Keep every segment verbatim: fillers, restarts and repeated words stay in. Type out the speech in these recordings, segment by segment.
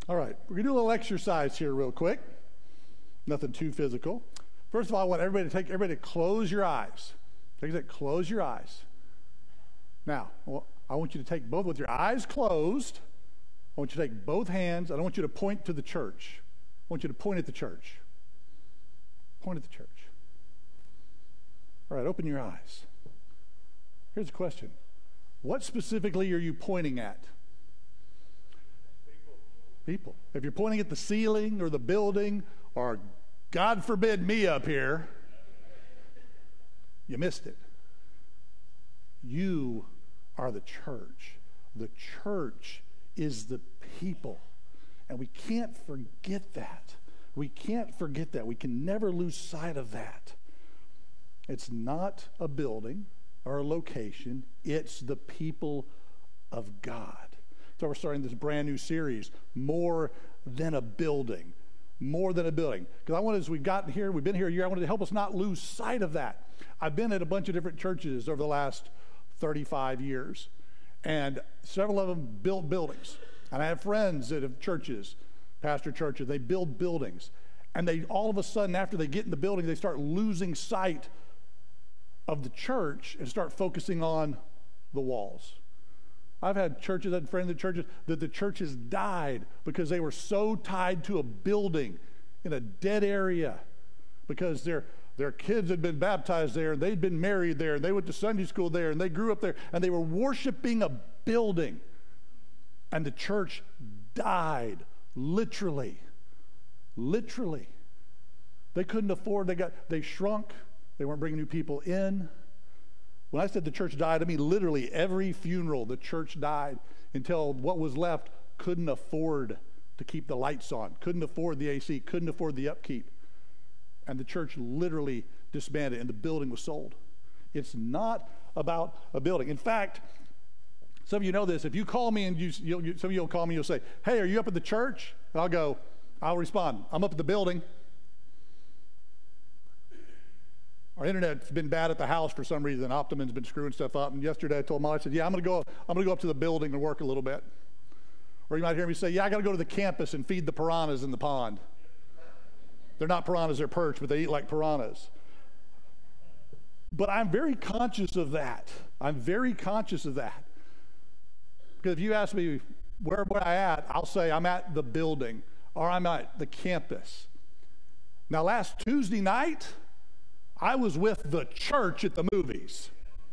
All right, we're going to do a little exercise here real quick. Nothing too physical. First of all, I want everybody to take everybody to close your eyes. Take that, close your eyes. Now, I want you to take both with your eyes closed. I want you to take both hands. I don't want you to point to the church. I want you to point at the church. Point at the church. All right, open your eyes. Here's a question. What specifically are you pointing at? People. People. If you're pointing at the ceiling or the building or, God forbid, me up here, you missed it. You are the church. The church is the people. And we can't forget that. We can't forget that. We can never lose sight of that. It's not a building or a location. It's the people of God. So we're starting this brand new series, More Than a Building. More than a building. Because I want, as we've gotten here, we've been here a year, I wanted to help us not lose sight of that. I've been at a bunch of different churches over the last thirty-five years. And several of them built buildings. And I have friends that have churches, pastor churches, they build buildings. And they all of a sudden, after they get in the building, they start losing sight of the church and start focusing on the walls. I've had churches, I've had friends at churches, that the churches died because they were so tied to a building in a dead area because their their kids had been baptized there, and they'd been married there, and they went to Sunday school there, and they grew up there, and they were worshiping a building. And the church died, literally. Literally. They couldn't afford, they got, they shrunk, they weren't bringing new people in. When I said the church died, I mean literally every funeral the church died until what was left couldn't afford to keep the lights on, couldn't afford the A C, couldn't afford the upkeep. And the church literally disbanded, and the building was sold. It's not about a building. In fact, some of you know this. If you call me and you, you'll, you, some of you will call me, you'll say, "Hey, are you up at the church?" And I'll go, I'll respond, "I'm up at the building." Our internet's been bad at the house for some reason. Optimum's been screwing stuff up. And yesterday I told Molly, I said, "Yeah, I'm going to go. I'm going to go up to the building and work a little bit." Or you might hear me say, "Yeah, I got to go to the campus and feed the piranhas in the pond." They're not piranhas, they're perch, but they eat like piranhas. But I'm very conscious of that. I'm very conscious of that. Because if you ask me where am I at, I'll say I'm at the building or I'm at the campus. Now, last Tuesday night, I was with the church at the movies.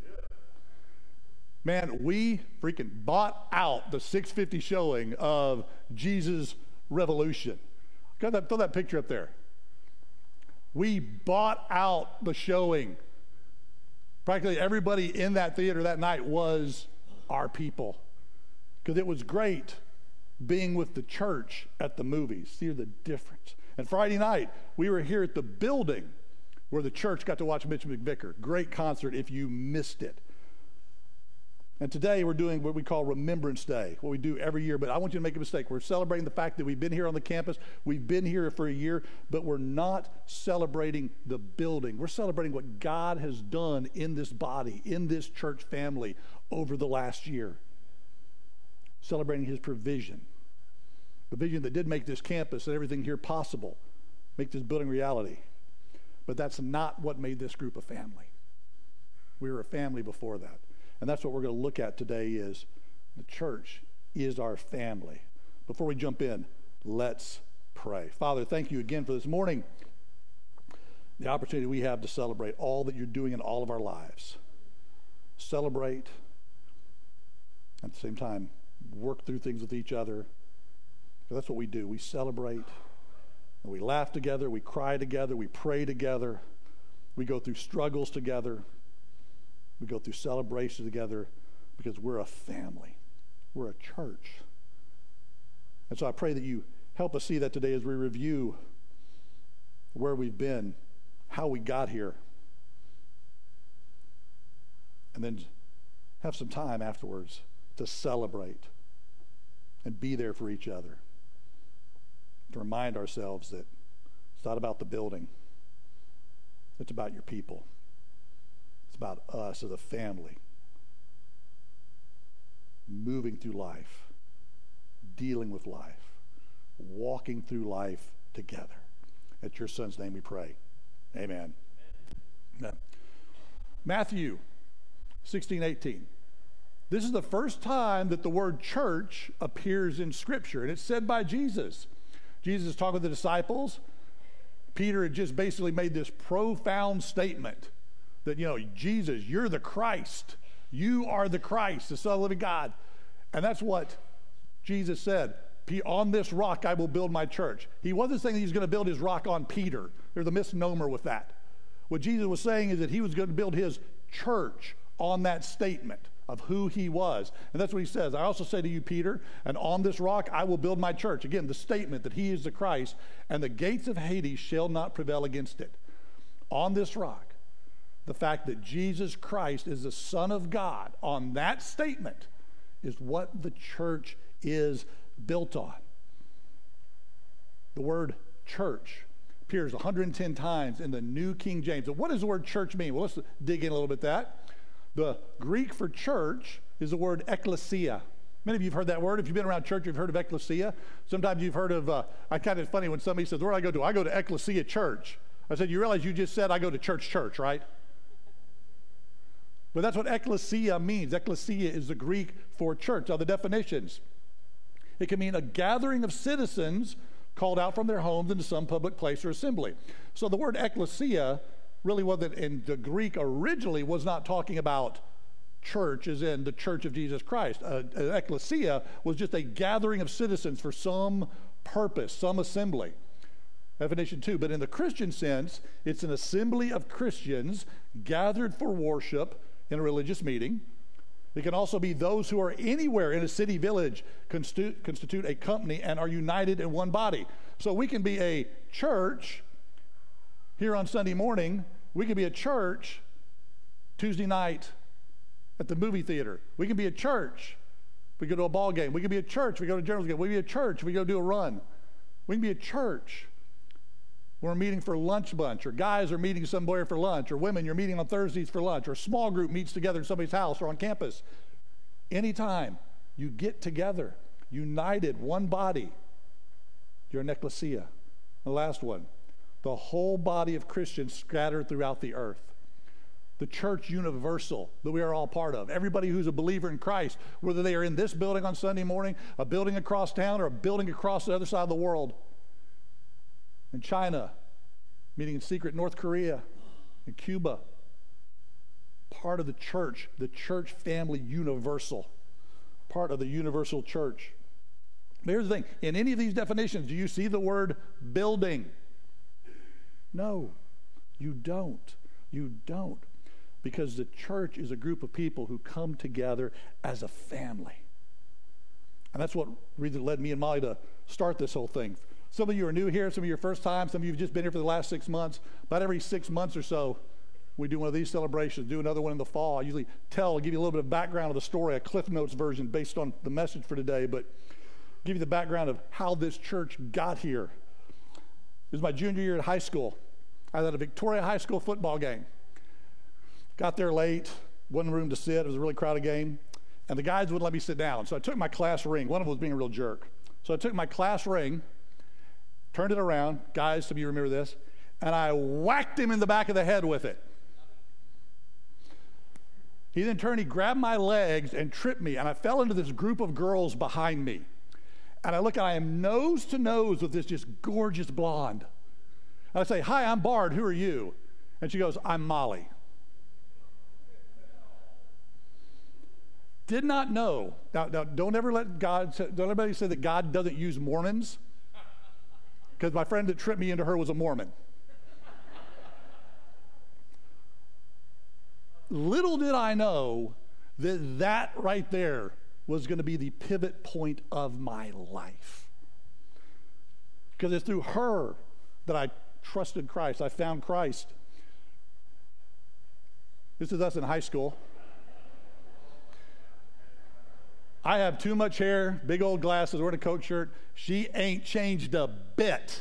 Man, we freaking bought out the six fifty showing of Jesus Revolution. Got that, throw that picture up there. We bought out the showing. Practically everybody in that theater that night was our people. Because it was great being with the church at the movies. See the difference. And Friday night, we were here at the building where the church got to watch Mitch McVicker. Great concert if you missed it. And today we're doing what we call Remembrance Day, what we do every year. But I want you to make a mistake. We're celebrating the fact that we've been here on the campus. We've been here for a year, but we're not celebrating the building. We're celebrating what God has done in this body, in this church family over the last year. Celebrating his provision. The vision that did make this campus and everything here possible, make this building reality. But that's not what made this group a family. We were a family before that. And that's what we're going to look at today is the church is our family. Before we jump in, let's pray. Father, thank you again for this morning, the opportunity we have to celebrate all that you're doing in all of our lives. Celebrate, at the same time, work through things with each other. That's what we do. We celebrate, and we laugh together, we cry together, we pray together, we go through struggles together. We go through celebrations together because we're a family. We're a church. And so I pray that you help us see that today as we review where we've been, how we got here, and then have some time afterwards to celebrate and be there for each other, to remind ourselves that it's not about the building. It's about your people. It's about us as a family moving through life, dealing with life, walking through life together. At your Son's name we pray. Amen. Amen. Matthew sixteen eighteen. This is the first time that the word church appears in Scripture, and it's said by Jesus. Jesus is talking with the disciples. Peter had just basically made this profound statement that, you know, Jesus, you're the Christ. You are the Christ, the Son of the living God. And that's what Jesus said. On this rock I will build my church. He wasn't saying he's going to build his rock on Peter. There's a misnomer with that. What Jesus was saying is that he was going to build his church on that statement of who he was. And that's what he says. I also say to you, Peter, and on this rock I will build my church. Again, the statement that he is the Christ, and the gates of Hades shall not prevail against it. On this rock, the fact that Jesus Christ is the Son of God, on that statement is what the church is built on. The word church appears one hundred ten times in the New King James. And what does the word church mean? Well, let's dig in a little bit that. The Greek for church is the word ekklesia. Many of you have heard that word. If you've been around church, you've heard of ekklesia. Sometimes you've heard of, uh, I kind of funny when somebody says, where do I go to? I go to Ecclesia Church. I said, you realize you just said I go to church church, right? But that's what ekklesia means. Ekklesia is the Greek for church. Now the definitions. It can mean a gathering of citizens called out from their homes into some public place or assembly. So the word ekklesia really wasn't, in the Greek originally, was not talking about church as in the church of Jesus Christ. Uh, an ecclesia was just a gathering of citizens for some purpose, some assembly. Definition two, but in the Christian sense, it's an assembly of Christians gathered for worship in a religious meeting. It can also be those who are anywhere in a city, village, constitute, constitute a company and are united in one body. So we can be a church here on Sunday morning. We can be a church Tuesday night at the movie theater. We can be a church. We go to a ball game. We can be a church. We go to a general game. We can be a church. We go do a run. We can be a church. We're meeting for lunch bunch, or guys are meeting somewhere for lunch, or women, you're meeting on Thursdays for lunch, or a small group meets together in somebody's house or on campus. Anytime you get together, united, one body, you're an ecclesia. The last one, the whole body of Christians scattered throughout the earth. The church universal that we are all part of. Everybody who's a believer in Christ, whether they are in this building on Sunday morning, a building across town, or a building across the other side of the world. In China, meeting in secret North Korea, in Cuba. Part of the church, the church family universal. Part of the universal church. But here's the thing. In any of these definitions, do you see the word building? No, you don't. You don't. Because the church is a group of people who come together as a family. And that's what really led me and Molly to start this whole thing. Some of you are new here, some of you are first time, some of you have just been here for the last six months. About every six months or so, we do one of these celebrations, do another one in the fall. I usually tell, give you a little bit of background of the story, a Cliff Notes version based on the message for today, but give you the background of how this church got here. It was my junior year at high school. I was at a Victoria High School football game. Got there late, wasn't room to sit, it was a really crowded game, and the guys wouldn't let me sit down. So I took my class ring. One of them was being a real jerk. So I took my class ring, turned it around, guys, some of you remember this, and I whacked him in the back of the head with it. He then turned, he grabbed my legs and tripped me, and I fell into this group of girls behind me. And I look, and I am nose to nose with this just gorgeous blonde. And I say, hi, I'm Bard, who are you? And she goes, I'm Molly. Did not know. Now, now don't ever let God, say, don't everybody say that God doesn't use Mormons. Because my friend that tripped me into her was a Mormon. Little did I know that that right there was going to be the pivot point of my life. Because it's through her that I trusted Christ. I found Christ. This is us in high school. I have too much hair, big old glasses, wearing a Coke shirt. She ain't changed a bit.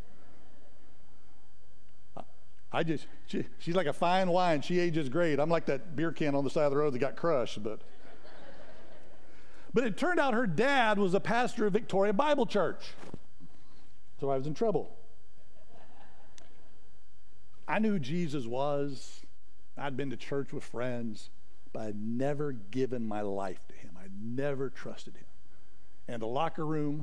I just, she, she's like a fine wine. She ages great. I'm like that beer can on the side of the road that got crushed. But, but it turned out her dad was a pastor of Victoria Bible Church. So I was in trouble. I knew who Jesus was. I'd been to church with friends, but I'd never given my life to him. I'd never trusted him. And the locker room,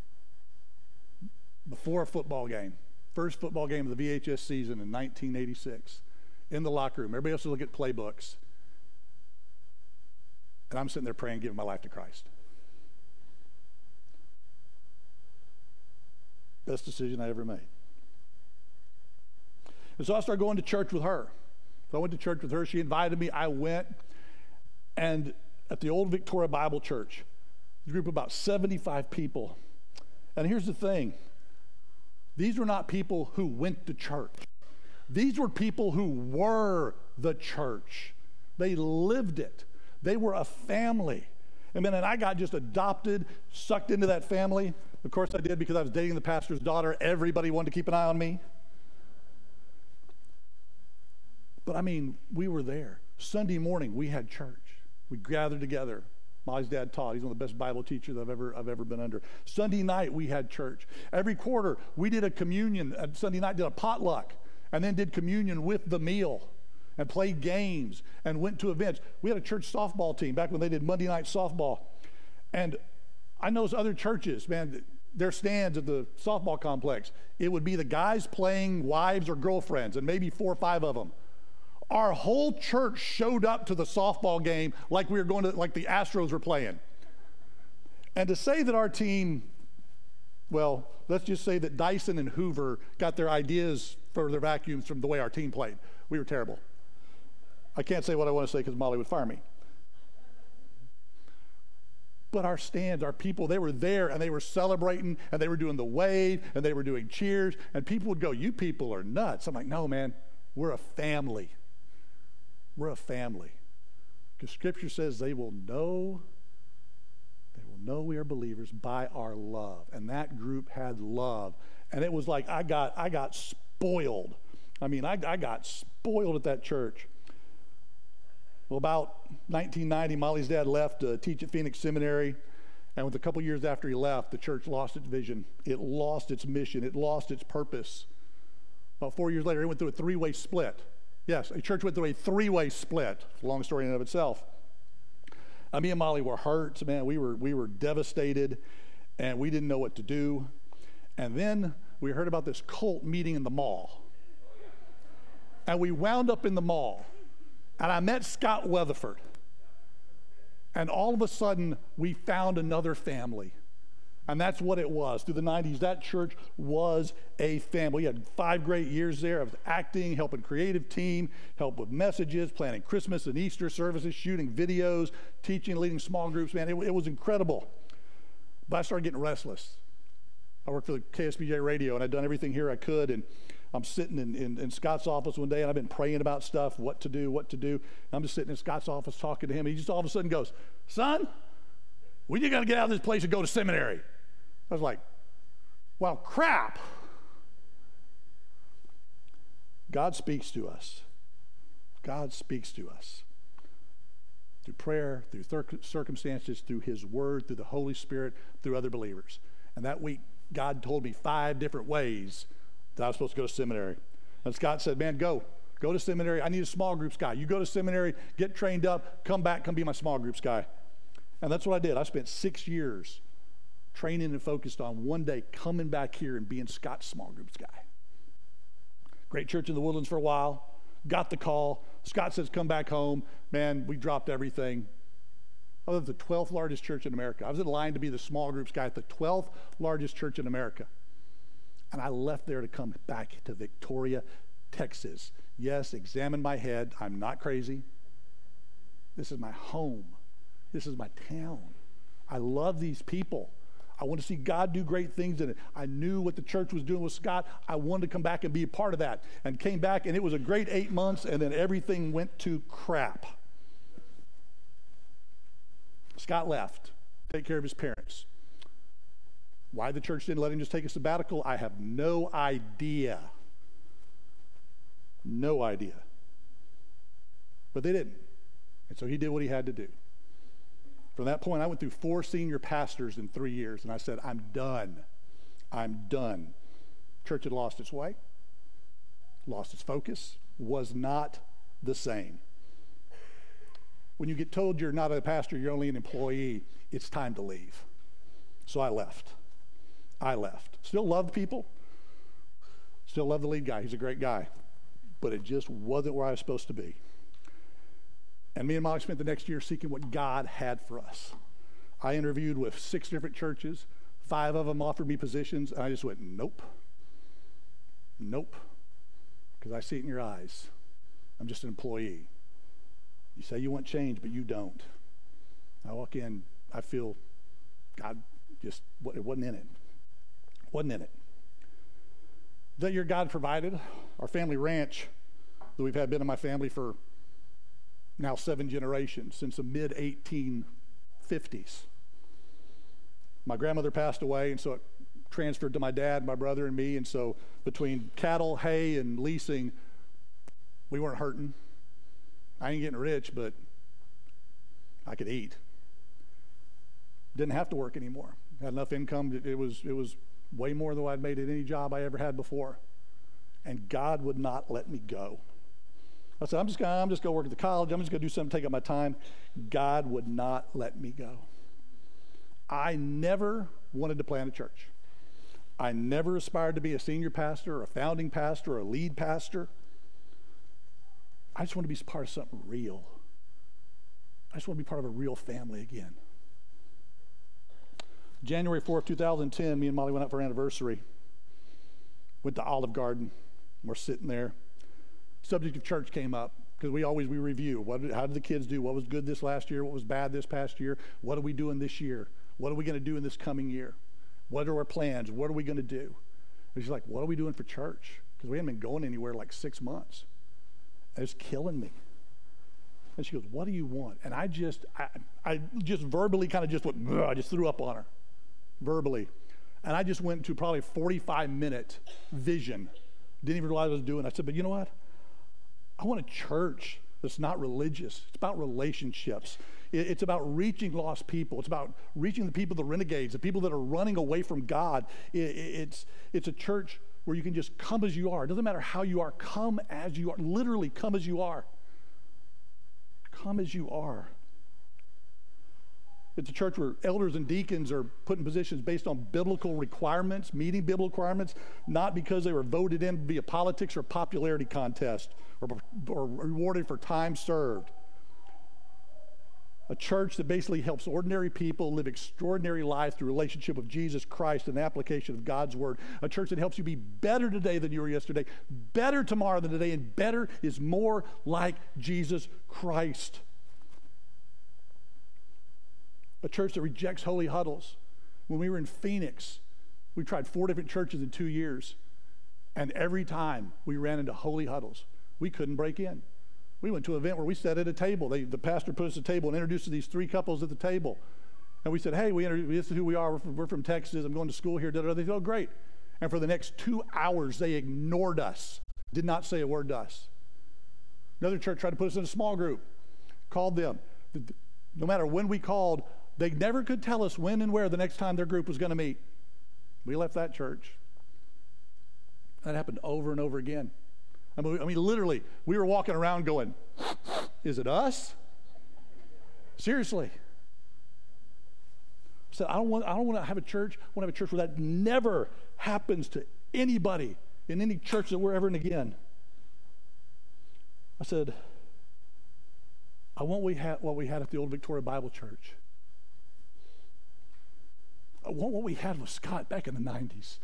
before a football game, first football game of the V H S season in nineteen eighty-six, in the locker room, everybody else was looking at playbooks, and I'm sitting there praying, giving my life to Christ. Best decision I ever made. And so I started going to church with her. So I went to church with her. She invited me. I went. And at the old Victoria Bible Church, a group of about seventy-five people. And here's the thing. These were not people who went to church. These were people who were the church. They lived it. They were a family. And then and I got just adopted, sucked into that family. Of course I did, because I was dating the pastor's daughter. Everybody wanted to keep an eye on me. But I mean, we were there. Sunday morning, we had church. We gathered together. Molly's dad taught. He's one of the best Bible teachers I've ever, I've ever been under. Sunday night, we had church. Every quarter, we did a communion. Uh, Sunday night, did a potluck, and then did communion with the meal, and played games, and went to events. We had a church softball team back when they did Monday night softball. And I know other churches, man, their stands at the softball complex, it would be the guys playing wives or girlfriends, and maybe four or five of them. Our whole church showed up to the softball game like we were going to, like the Astros were playing. And to say that our team, well, let's just say that Dyson and Hoover got their ideas for their vacuums from the way our team played. We were terrible. I can't say what I want to say because Molly would fire me. But our stands, our people, they were there and they were celebrating and they were doing the wave and they were doing cheers, and people would go, "You people are nuts." I'm like, "No, man, we're a family. We're a family." Because Scripture says they will know, they will know we are believers by our love. And that group had love. And it was like I got I got spoiled. I mean, I, I got spoiled at that church. Well, about nineteen ninety, Molly's dad left to teach at Phoenix Seminary. And with a couple years after he left, the church lost its vision. It lost its mission. It lost its purpose. About four years later, it went through a three-way split. Yes, a church went through a three-way split. Long story in and of itself. Uh, me and Molly were hurt. Man, we were we were devastated, and we didn't know what to do. And then we heard about this cult meeting in the mall. And we wound up in the mall. And I met Scott Weatherford. And all of a sudden, we found another family. And that's what it was. Through the nineties, that church was a family. We had five great years there of acting, helping creative team, help with messages, planning Christmas and Easter services, shooting videos, teaching, leading small groups. Man, it, it was incredible. But I started getting restless. I worked for the K S B J radio, and I'd done everything here I could. And I'm sitting in, in, in Scott's office one day, and I've been praying about stuff, what to do, what to do. And I'm just sitting in Scott's office talking to him. And he just all of a sudden goes, "Son, we just got to get out of this place and go to seminary." I was like, well, crap. God speaks to us. God speaks to us. Through prayer, through thir- circumstances, through His Word, through the Holy Spirit, through other believers. And that week, God told me five different ways that I was supposed to go to seminary. And Scott said, "Man, go. Go to seminary. I need a small groups guy. You go to seminary, get trained up, come back, come be my small groups guy." And that's what I did. I spent six years training and focused on one day coming back here and being Scott's small groups guy. Great church in the Woodlands for a while. Got the call. Scott says, "Come back home." Man, we dropped everything. I was at the twelfth largest church in America. I was in line to be the small groups guy at the twelfth largest church in America. And I left there to come back to Victoria, Texas. Yes, examine my head. I'm not crazy. This is my home. This is my town. I love these people. I want to see God do great things in it. I knew what the church was doing with Scott. I wanted to come back and be a part of that. And came back, and it was a great eight months, and then everything went to crap. Scott left, take care of his parents. Why the church didn't let him just take a sabbatical, I have no idea. No idea. But they didn't. And so he did what he had to do. From that point, I went through four senior pastors in three years, and I said, "I'm done. I'm done. Church had lost its way, lost its focus, was not the same. When you get told you're not a pastor, you're only an employee, it's time to leave. So I left. I left. Still loved people. Still love the lead guy. He's a great guy. But it just wasn't where I was supposed to be. And me and Molly spent the next year seeking what God had for us. I interviewed with six different churches. Five of them offered me positions, and I just went, nope. Nope. Because I see it in your eyes. I'm just an employee. You say you want change, but you don't. I walk in, I feel God just, it wasn't in it. Wasn't in it. That year God provided our family ranch that we've had been in my family for now seven generations, since the mid eighteen fifties. My grandmother passed away, and so it transferred to my dad, my brother, and me, and so between cattle, hay, and leasing, we weren't hurting. I ain't getting rich, but I could eat. Didn't have to work anymore. Had enough income. It was, it was way more than what I'd made at any job I ever had before. And God would not let me go. I said, I'm just going I'm just going to work at the college. I'm just going to do something, take up my time. God would not let me go. I never wanted to plant a church. I never aspired to be a senior pastor or a founding pastor or a lead pastor. I just want to be part of something real. I just want to be part of a real family again. January fourth, two thousand ten, me and Molly went out for our anniversary. Went to Olive Garden. We're sitting there. Subject of church came up because we always we review. What did, how did the kids do? What was good this last year? What was bad this past year? What are we doing this year? What are we going to do in this coming year? What are our plans? What are we going to do? And she's like, what are we doing for church? Because we hadn't been going anywhere like six months. And it's killing me. And she goes, what do you want? And I just, I, I just verbally kind of just went, I just threw up on her, verbally. And I just went to probably a forty-five minute vision. Didn't even realize what I was doing. I said, but you know what? I want a church that's not religious. It's about relationships. It's about reaching lost people. It's about reaching the people, the renegades, the people that are running away from God. It's, it's a church where you can just come as you are. It doesn't matter how you are. Come as you are. Literally, come as you are. Come as you are. It's a church where elders and deacons are put in positions based on biblical requirements, meeting biblical requirements, not because they were voted in via politics or popularity contest or, or rewarded for time served. A church that basically helps ordinary people live extraordinary life through relationship with Jesus Christ and the application of God's word. A church that helps you be better today than you were yesterday, better tomorrow than today, and better is more like Jesus Christ. A church that rejects holy huddles. When we were in Phoenix, we tried four different churches in two years, and every time we ran into holy huddles, we couldn't break in. We went to an event where we sat at a table. They, the pastor put us at a table and introduced these three couples at the table. And we said, hey, we this is who we are. We're from, we're from Texas. I'm going to school here. Da, da, da. They said, oh, great. And for the next two hours, they ignored us, did not say a word to us. Another church tried to put us in a small group, called them. No matter when we called, they never could tell us when and where the next time their group was going to meet. We left that church. That happened over and over again. I mean, I mean, literally, we were walking around going, is it us? Seriously. I said, I don't want, I don't want to have a church. I want to have a church where that never happens to anybody in any church that we're ever in again. I said, I want we had what we had at the old Victoria Bible Church. I want what we had with Scott back in the nineties.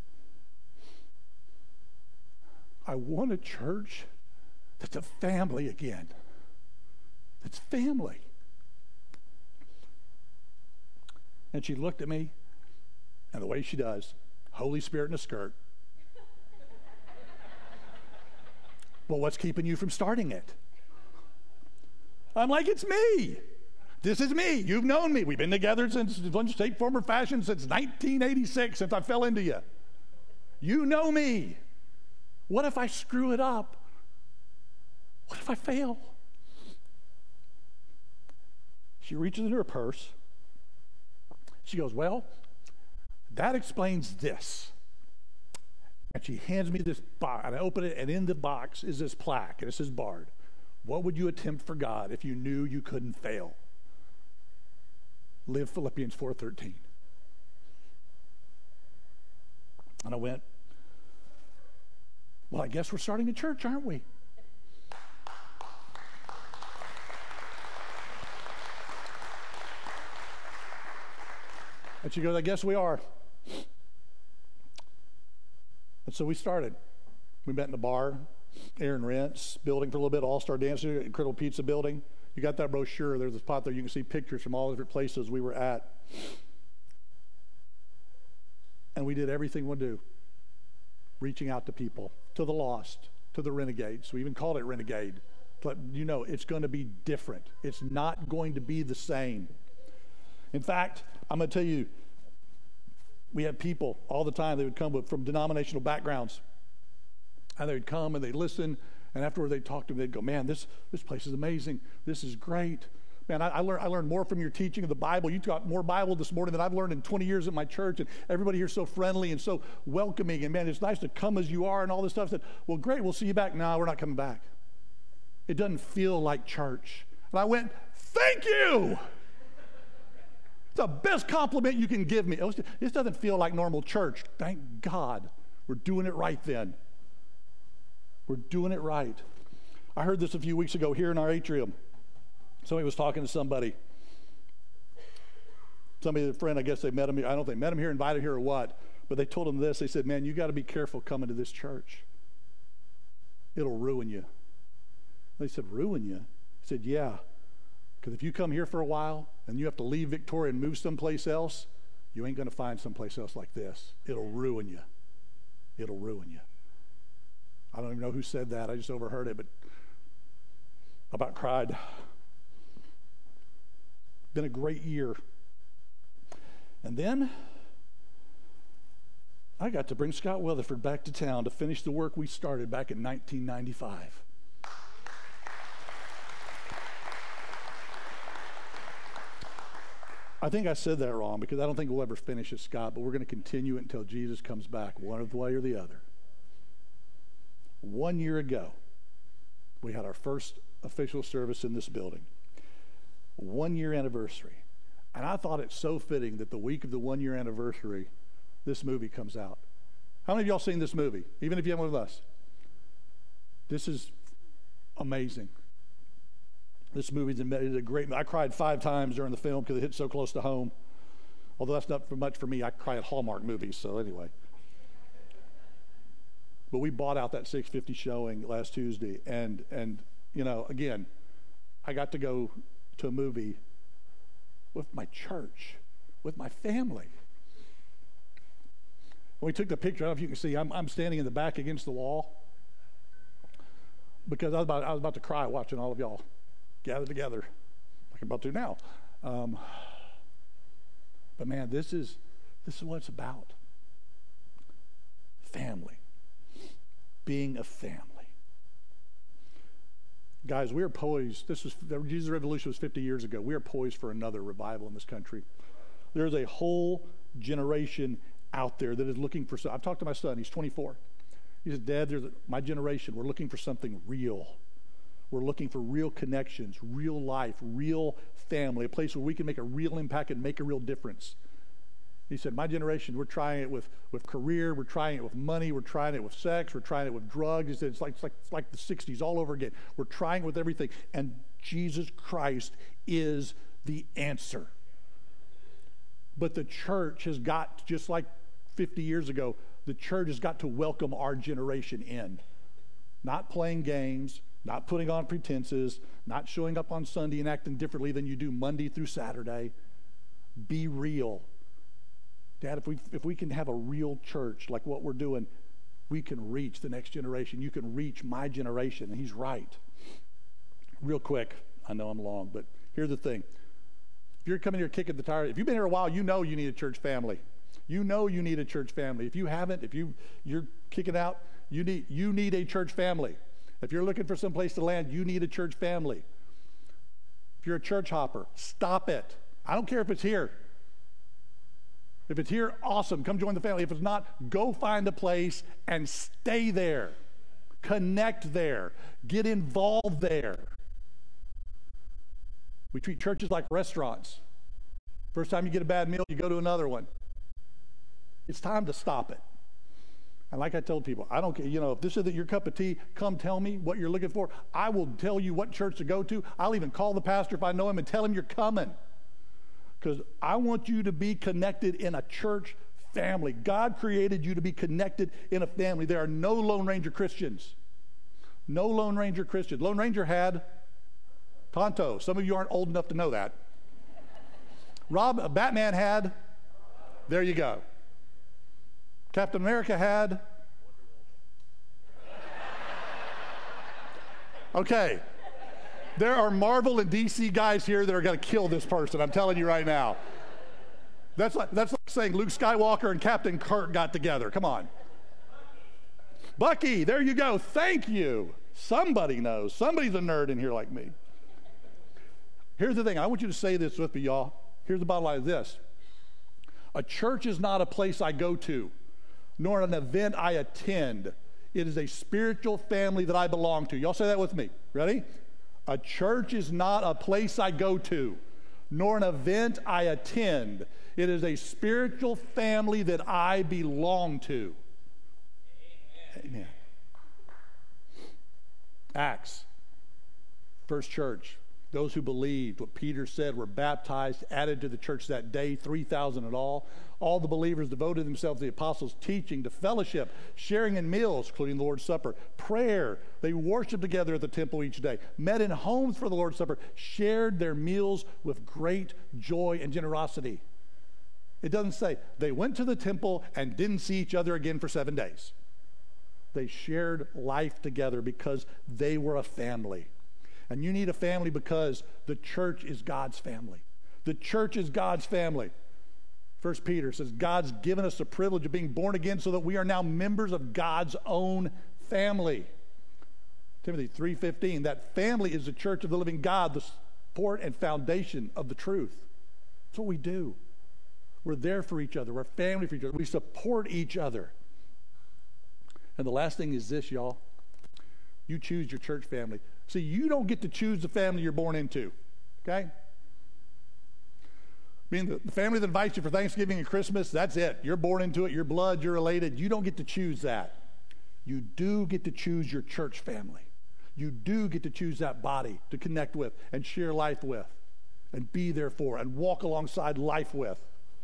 I want a church that's a family again. That's family. And she looked at me, and the way she does, Holy Spirit in a skirt. Well, what's keeping you from starting it? I'm like, it's me. This is me. You've known me. We've been together since state form or fashion since nineteen eighty-six, since I fell into you. You know me. What if I screw it up? What if I fail? She reaches into her purse. She goes, well, that explains this. And she hands me this box, and I open it, and in the box is this plaque, and it says, Bard, what would you attempt for God if you knew you couldn't fail? Live Philippians four thirteen. And I went, well, I guess we're starting a church, aren't we? And she goes, I guess we are. And so we started. We met in a bar, Aaron Rents, building for a little bit, All-Star Dancer, Incredible Pizza building. You got that brochure. There's a spot there. You can see pictures from all the different places we were at. And we did everything we do, reaching out to people, to the lost, to the renegades. We even called it Renegade. But you know, it's going to be different. It's not going to be the same. In fact, I'm going to tell you, we had people all the time. They would come with, from denominational backgrounds. And they would come and they'd listen. And afterward they'd talk to them. They'd go, man, this, this place is amazing. This is great. Man, I, I, learned, I learned more from your teaching of the Bible. You taught more Bible this morning than I've learned in twenty years at my church. And everybody here is so friendly and so welcoming. And man, it's nice to come as you are and all this stuff. I said, well, great, we'll see you back. No, we're not coming back. It doesn't feel like church. And I went, thank you. It's the best compliment you can give me. This doesn't feel like normal church. Thank God. We're doing it right then. We're doing it right. I heard this a few weeks ago here in our atrium. Somebody was talking to somebody. Somebody, a friend, I guess they met him here. I don't know if they met him here, invited here or what, but they told him this. They said, man, you got to be careful coming to this church. It'll ruin you. They said, ruin you? He said, yeah. Because if you come here for a while and you have to leave Victoria and move someplace else, you ain't going to find someplace else like this. It'll ruin you. It'll ruin you. I don't even know who said that. I just overheard it, but I about cried. Been a great year. And then I got to bring Scott Weatherford back to town to finish the work we started back in nineteen ninety-five. I think I said that wrong because I don't think we'll ever finish it, Scott, but we're going to continue it until Jesus comes back, one way or the other. One year ago, we had our first official service in this building. One year anniversary. And I thought it so fitting that the week of the one year anniversary, this movie comes out. How many of y'all seen this movie? Even if you haven't with us. This is amazing. This movie is a great, I cried five times during the film because it hit so close to home. Although that's not for much for me. I cry at Hallmark movies, so anyway. But we bought out that six fifty showing last Tuesday. And, and you know, again, I got to go to a movie with my church, with my family. When we took the picture, I don't know if you can see, I'm, I'm standing in the back against the wall because I was about, I was about to cry watching all of y'all gather together like I'm about to now. Um, but man, this is this is what it's about. Family. Being a family. Guys, we are poised. This was Jesus' Revolution was fifty years ago. We are poised for another revival in this country. There's a whole generation out there that is looking for something. I've talked to my son. He's twenty-four. He says, Dad, there's a, my generation, we're looking for something real. We're looking for real connections, real life, real family, a place where we can make a real impact and make a real difference. He said, my generation, we're trying it with, with career, we're trying it with money, we're trying it with sex, we're trying it with drugs. He said, it's like, it's like, it's like the sixties all over again. We're trying it with everything. And Jesus Christ is the answer. But the church has got, just like fifty years ago, the church has got to welcome our generation in. Not playing games, not putting on pretenses, not showing up on Sunday and acting differently than you do Monday through Saturday. Be real. Dad, if we if we can have a real church like what we're doing, we can reach the next generation. You can reach my generation. And he's right. Real quick, I know I'm long, but here's the thing. If you're coming here kicking the tire, if you've been here a while, you know you need a church family. You know you need a church family. If you haven't, if you, you're kicking out, you need, you need a church family. If you're looking for some place to land, you need a church family. If you're a church hopper, stop it. I don't care if it's here. If it's here, awesome. Come join the family. If it's not, go find a place and stay there. Connect there. Get involved there. We treat churches like restaurants. First time you get a bad meal, you go to another one. It's time to stop it. And like I told people, I don't care, you know, if this isn't your cup of tea, come tell me what you're looking for. I will tell you what church to go to. I'll even call the pastor if I know him and tell him you're coming. Because I want you to be connected in a church family. God created you to be connected in a family. There are no Lone Ranger Christians. No Lone Ranger Christians. Lone Ranger had Tonto. Some of you aren't old enough to know that. Rob, Batman had, there you go. Captain America had, okay. There are Marvel and D C guys here that are going to kill this person. I'm telling you right now. That's like, that's like saying Luke Skywalker and Captain Kirk got together. Come on. Bucky, there you go. Thank you. Somebody knows. Somebody's a nerd in here like me. Here's the thing. I want you to say this with me, y'all. Here's the bottom line of this. A church is not a place I go to, nor an event I attend. It is a spiritual family that I belong to. Y'all say that with me. Ready? A church is not a place I go to, nor an event I attend. It is a spiritual family that I belong to. Amen. Amen. Acts, first church. Those who believed what Peter said were baptized, added to the church that day, three thousand in all. All the believers devoted themselves to the apostles' teaching, to fellowship, sharing in meals, including the Lord's Supper, prayer. They worshiped together at the temple each day, met in homes for the Lord's Supper, shared their meals with great joy and generosity. It doesn't say they went to the temple and didn't see each other again for seven days. They shared life together because they were a family. And you need a family because the church is God's family. The church is God's family. First Peter says, God's given us the privilege of being born again so that we are now members of God's own family. Timothy three fifteen, that family is the church of the living God, the support and foundation of the truth. That's what we do. We're there for each other. We're family for each other. We support each other. And the last thing is this, y'all. You choose your church family. See, you don't get to choose the family you're born into, okay? I mean, the, the family that invites you for Thanksgiving and Christmas, that's it. You're born into it. You're blood. You're related. You don't get to choose that. You do get to choose your church family. You do get to choose that body to connect with and share life with and be there for and walk alongside life with.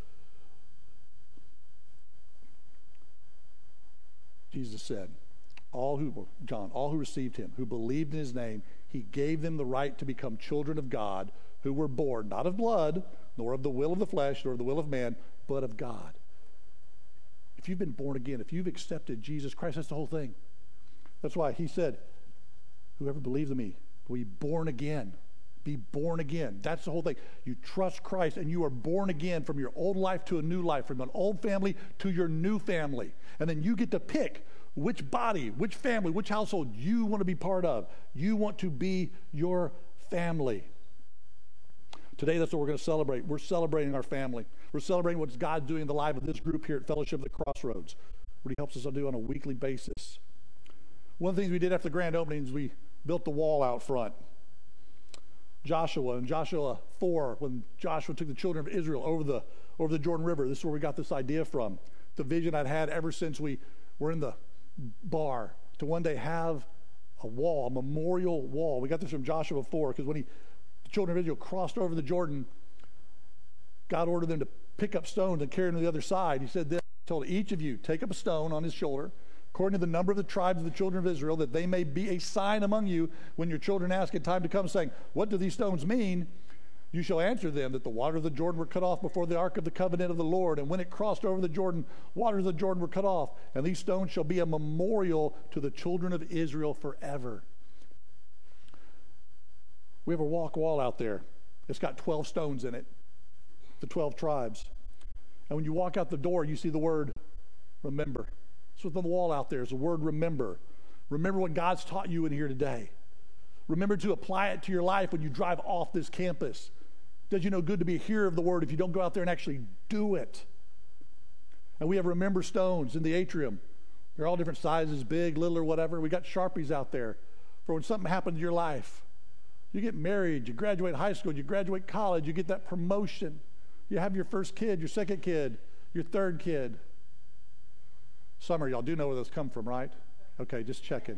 Jesus said, all who, John, all who received him, who believed in his name, he gave them the right to become children of God, who were born not of blood, nor of the will of the flesh, nor of the will of man, but of God. If you've been born again, if you've accepted Jesus Christ, that's the whole thing. That's why he said, whoever believes in me will be born again. Be born again. That's the whole thing. You trust Christ and you are born again from your old life to a new life, from an old family to your new family. And then you get to pick which body, which family, which household you want to be part of. You want to be your family. Today, that's what we're going to celebrate. We're celebrating our family. We're celebrating what God's doing in the life of this group here at Fellowship of the Crossroads, what he helps us do on a weekly basis. One of the things we did after the grand opening is we built the wall out front. Joshua, in Joshua four, when Joshua took the children of Israel over the, over the Jordan River, this is where we got this idea from. The vision I'd had ever since we were in the bar to one day have a wall, a memorial wall. We got this from Joshua four, because when he, the children of Israel crossed over the Jordan, God ordered them to pick up stones and carry them to the other side. He said this, he told each of you, take up a stone on his shoulder, according to the number of the tribes of the children of Israel, that they may be a sign among you when your children ask in time to come, saying, what do these stones mean? You shall answer them that the waters of the Jordan were cut off before the ark of the covenant of the Lord, and when it crossed over the Jordan, waters of the Jordan were cut off, and these stones shall be a memorial to the children of Israel forever. We have a walk wall out there. It's got twelve stones in it, the twelve tribes. And when you walk out the door, you see the word remember. It's what's on the wall out there is the word remember. Remember what God's taught you in here today. Remember to apply it to your life when you drive off this campus. Does you no good to be a hearer of the word if you don't go out there and actually do it? And we have remember stones in the atrium. They're all different sizes, big, little, or whatever. We got Sharpies out there for when something happens in your life. You get married, you graduate high school, you graduate college, you get that promotion. You have your first kid, your second kid, your third kid. Some of y'all do know where those come from, right? Okay, just checking.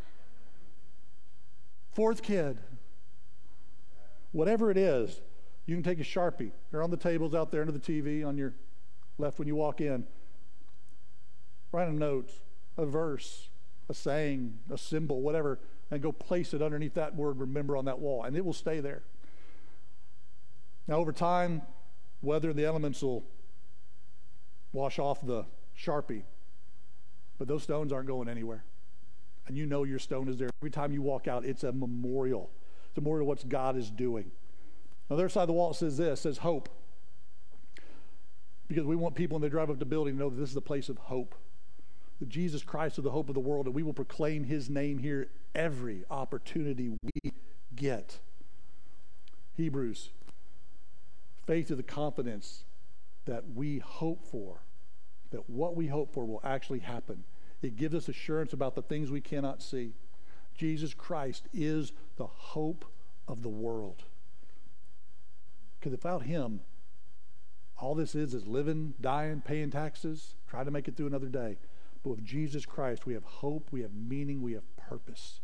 Fourth kid. Whatever it is, you can take a Sharpie. They're on the tables out there under the T V on your left when you walk in. Write a note, a verse, a saying, a symbol, whatever, and go place it underneath that word remember on that wall, and it will stay there. Now, over time, weather and the elements will wash off the Sharpie, but those stones aren't going anywhere. And you know your stone is there. Every time you walk out, it's a memorial. It's a memorial of what God is doing. On the other side of the wall, it says this, it says hope. Because we want people when they drive up the building to know that this is a place of hope. That Jesus Christ is the hope of the world, and we will proclaim his name here every opportunity we get. Hebrews, faith is the confidence that we hope for, that what we hope for will actually happen. It gives us assurance about the things we cannot see. Jesus Christ is the hope of the world. Because without him, all this is is living, dying, paying taxes, trying to make it through another day. But with Jesus Christ, we have hope, we have meaning, we have purpose.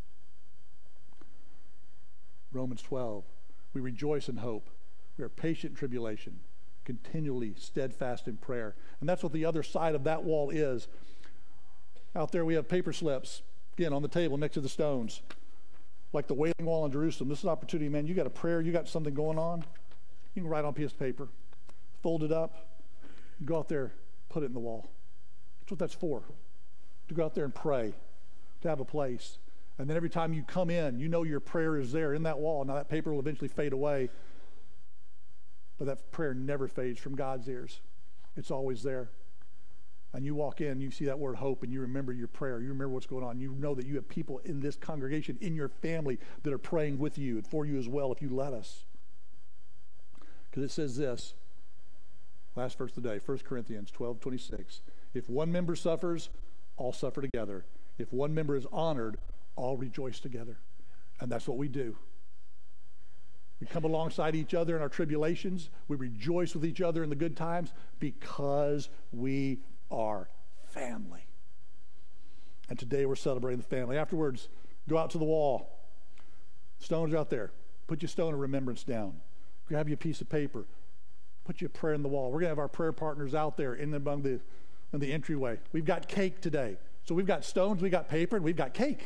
Romans twelve, we rejoice in hope. We are patient in tribulation, continually steadfast in prayer. And that's what the other side of that wall is. Out there we have paper slips, again, on the table next to the stones. Like the Wailing Wall in Jerusalem. This is an opportunity, man. You got a prayer, you got something going on. You can write on a piece of paper, fold it up, go out there, put it in the wall. That's what that's for. To go out there and pray, to have a place. And then every time you come in, you know your prayer is there in that wall. Now that paper will eventually fade away, but that prayer never fades from God's ears. It's always there. And you walk in, you see that word hope, and you remember your prayer. You remember what's going on. You know that you have people in this congregation, in your family, that are praying with you and for you as well, if you let us. Because it says this, last verse of the day, First Corinthians twelve twenty-six. If one member suffers, all suffer together. If one member is honored, all rejoice together. And that's what we do. We come alongside each other in our tribulations. We rejoice with each other in the good times because we are family. And today we're celebrating the family. Afterwards, go out to the wall. Stones are out there. Put your stone of remembrance down. Grab you a piece of paper. Put your prayer in the wall. We're going to have our prayer partners out there in among the, in the entryway. We've got cake today. So we've got stones, we've got paper, and we've got cake.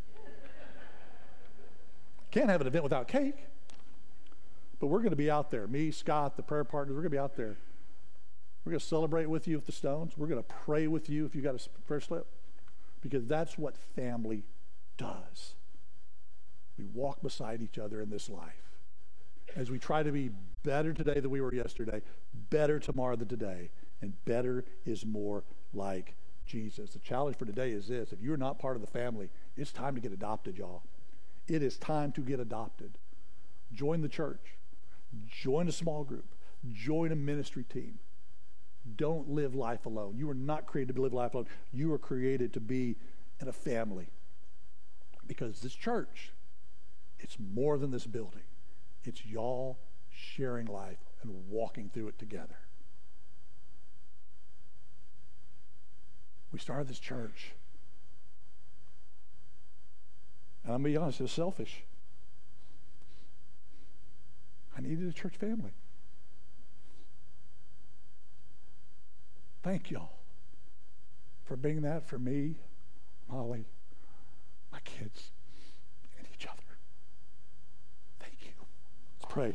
Can't have an event without cake. But we're going to be out there. Me, Scott, the prayer partners, we're going to be out there. We're going to celebrate with you with the stones. We're going to pray with you if you got a prayer slip. Because that's what family does. We walk beside each other in this life. As we try to be better today than we were yesterday, better tomorrow than today, and better is more like Jesus. The challenge for today is this. If you're not part of the family, it's time to get adopted, y'all. It is time to get adopted. Join the church. Join a small group. Join a ministry team. Don't live life alone. You were not created to live life alone. You were created to be in a family. Because this church, it's more than this building. It's y'all sharing life and walking through it together. We started this church. And I'm going to be honest, it was selfish. I needed a church family. Thank y'all for being that for me, Molly, my kids, and each other. Thank you. Let's pray.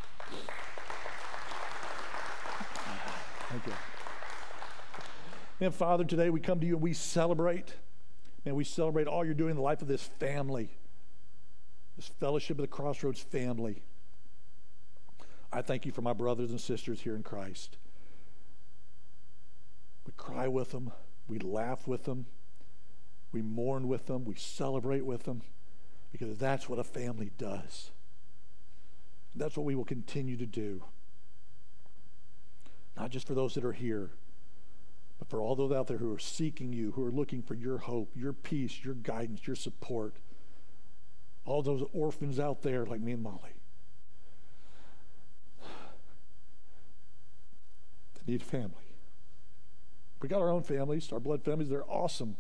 Thank you. And Father, today we come to you and we celebrate. Man, we celebrate all you're doing in the life of this family, this Fellowship of the Crossroads family. I thank you for my brothers and sisters here in Christ. We cry with them. We laugh with them. We mourn with them. We celebrate with them because that's what a family does. That's what we will continue to do. Not just for those that are here, But for all those out there who are seeking you, who are looking for your hope, your peace, your guidance, your support, all those orphans out there like me and Molly that need family. We got our own families, our blood families, they're awesome.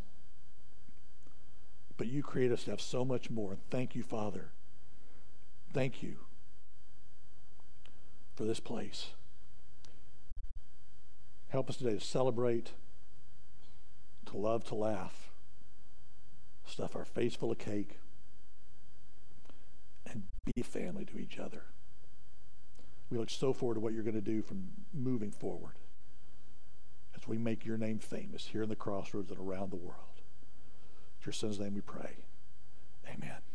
But you create us to have so much more. And thank you, Father. Thank you for this place. Help us today to celebrate, to love, to laugh, stuff our face full of cake, and be a family to each other. We look so forward to what you're going to do from moving forward as we make your name famous here in the Crossroads and around the world. In your Son's name we pray. Amen.